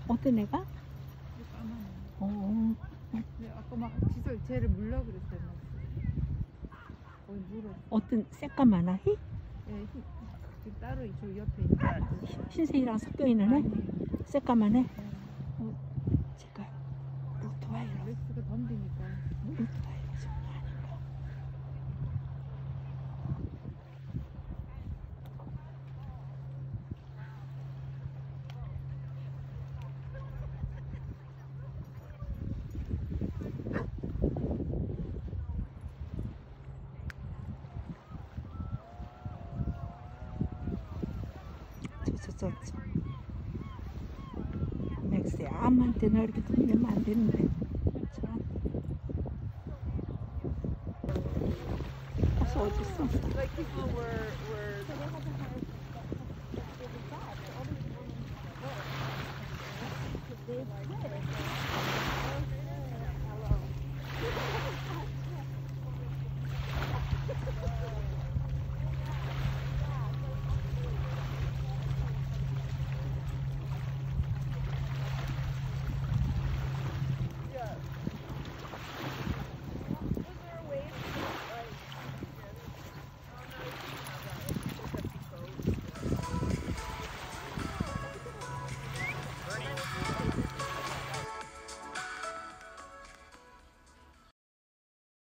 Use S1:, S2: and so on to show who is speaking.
S1: 어떤 애가?
S2: 까만.
S1: 어.
S2: 근데 아까 막 지설 쟤를 물려 그랬어요. 막. 거의 물어.
S1: 어떤 새까만 아이?
S2: 예, 지금 따로 저 옆에 있는.
S1: 흰색이랑 섞여 있는 애?
S2: 아니,
S1: 새까만 애?
S2: 예.
S1: 제가 로트와일러.
S2: 렉스가 덤비니까.
S1: 로트와일러 정도 아닌가? 저. 맥스야, 암한테는 이렇게 돌리면 안 되는데. 참. 가서 어딨어?
S2: Like people were
S3: They quit